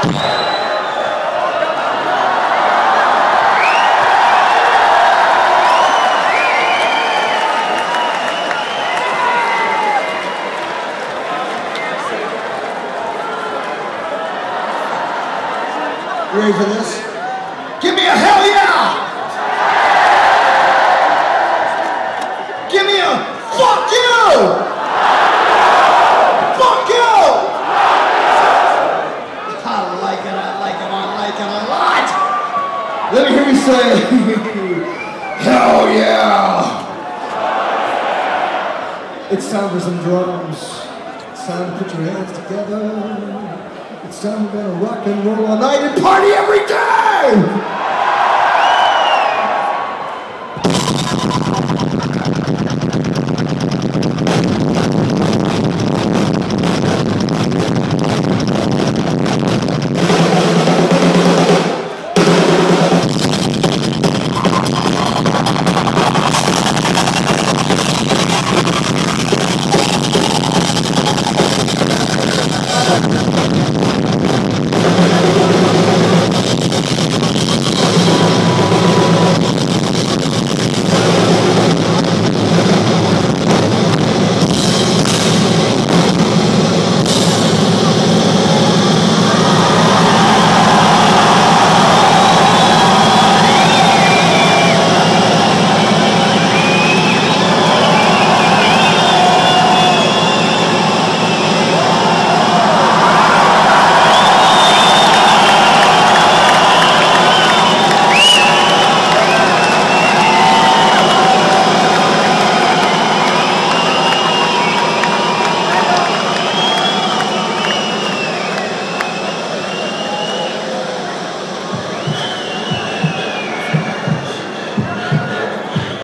You ready for this? Give me a hell yeah! Give me a fuck you! Fuck you! I like it, I like it, I like it a lot! Let me hear you say, hell yeah! It's time for some drums. It's time to put your hands together. It's time to rock and roll all night and party every day!